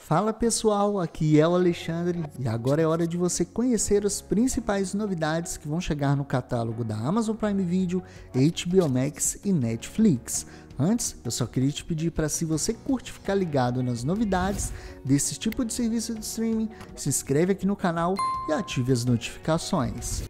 Fala pessoal, aqui é o Alexandre e agora é hora de você conhecer as principais novidades que vão chegar no catálogo da Amazon Prime Video, HBO Max e Netflix. Antes, eu só queria te pedir para, se você curte ficar ligado nas novidades desse tipo de serviço de streaming, se inscreve aqui no canal e ative as notificações.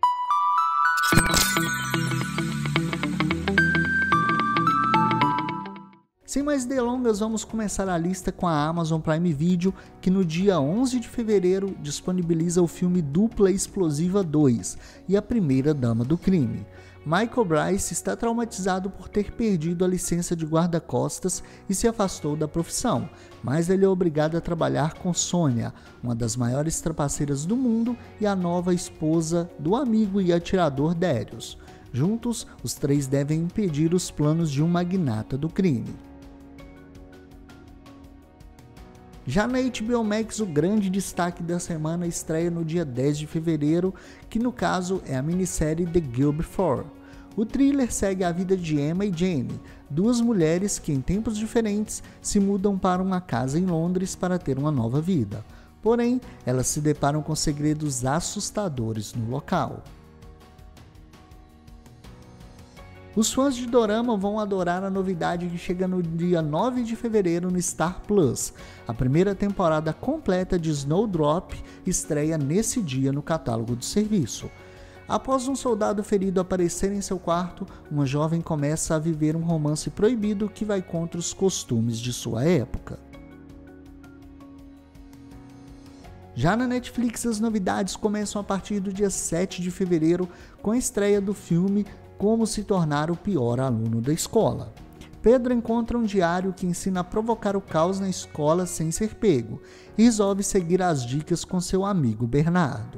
Sem mais delongas, vamos começar a lista com a Amazon Prime Video, que no dia 11 de fevereiro disponibiliza o filme Dupla Explosiva 2 e a Primeira Dama do Crime. Michael Bryce está traumatizado por ter perdido a licença de guarda-costas e se afastou da profissão, mas ele é obrigado a trabalhar com Sonia, uma das maiores trapaceiras do mundo e a nova esposa do amigo e atirador Darius. Juntos, os três devem impedir os planos de um magnata do crime. Já na HBO Max, o grande destaque da semana estreia no dia 10 de fevereiro, que no caso é a minissérie The Girl Before. O thriller segue a vida de Emma e Jane, duas mulheres que em tempos diferentes se mudam para uma casa em Londres para ter uma nova vida. Porém, elas se deparam com segredos assustadores no local. Os fãs de dorama vão adorar a novidade que chega no dia 9 de fevereiro no Star Plus. A primeira temporada completa de Snowdrop estreia nesse dia no catálogo do serviço. Após um soldado ferido aparecer em seu quarto, uma jovem começa a viver um romance proibido que vai contra os costumes de sua época. Já na Netflix, as novidades começam a partir do dia 7 de fevereiro com a estreia do filme Como se tornar o pior aluno da escola. Pedro encontra um diário que ensina a provocar o caos na escola sem ser pego e resolve seguir as dicas com seu amigo Bernardo.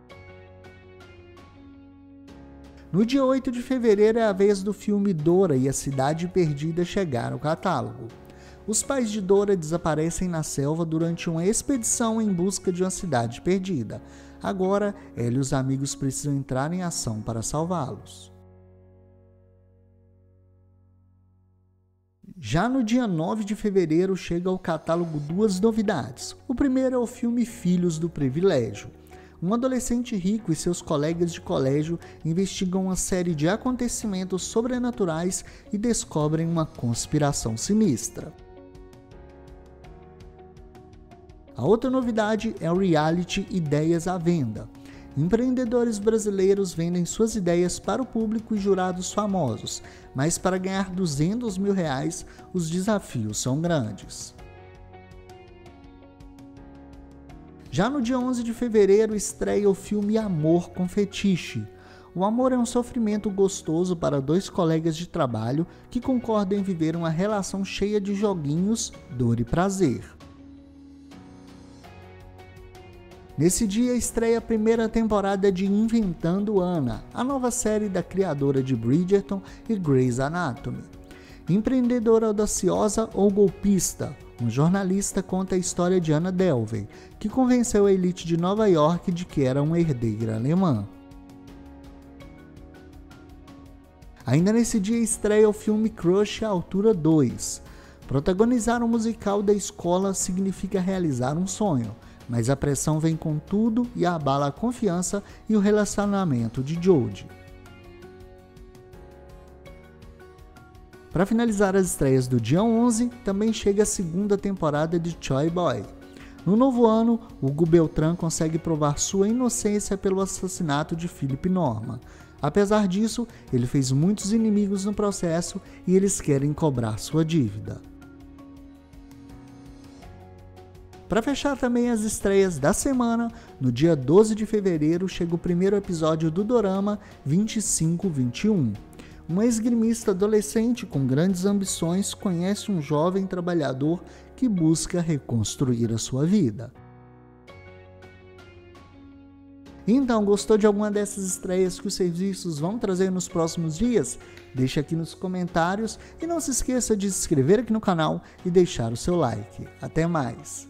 No dia 8 de fevereiro é a vez do filme Dora e a Cidade Perdida chegar ao catálogo. Os pais de Dora desaparecem na selva durante uma expedição em busca de uma cidade perdida. Agora, ela e os amigos precisam entrar em ação para salvá-los. Já no dia 9 de fevereiro chega ao catálogo duas novidades. O primeiro é o filme Filhos do Privilégio. Um adolescente rico e seus colegas de colégio investigam uma série de acontecimentos sobrenaturais e descobrem uma conspiração sinistra. A outra novidade é o reality Ideias à Venda. Empreendedores brasileiros vendem suas ideias para o público e jurados famosos, mas para ganhar R$200 mil, os desafios são grandes. Já no dia 11 de fevereiro estreia o filme Amor com Fetiche. O amor é um sofrimento gostoso para dois colegas de trabalho que concordam em viver uma relação cheia de joguinhos, dor e prazer. Nesse dia estreia a primeira temporada de Inventando Anna, a nova série da criadora de Bridgerton e Grey's Anatomy. Empreendedora audaciosa ou golpista, um jornalista conta a história de Anna Delvey, que convenceu a elite de Nova York de que era uma herdeira alemã. Ainda nesse dia estreia o filme Crush à Altura 2. Protagonizar um musical da escola significa realizar um sonho, mas a pressão vem com tudo e abala a confiança e o relacionamento de Jodie. Para finalizar as estreias do dia 11, também chega a segunda temporada de Choy Boy. No novo ano, Hugo Beltrán consegue provar sua inocência pelo assassinato de Philip Norman. Apesar disso, ele fez muitos inimigos no processo e eles querem cobrar sua dívida. Para fechar também as estreias da semana, no dia 12 de fevereiro chega o primeiro episódio do dorama 2521. Um esgrimista adolescente com grandes ambições conhece um jovem trabalhador que busca reconstruir a sua vida. Então, gostou de alguma dessas estreias que os serviços vão trazer nos próximos dias? Deixe aqui nos comentários e não se esqueça de se inscrever aqui no canal e deixar o seu like. Até mais!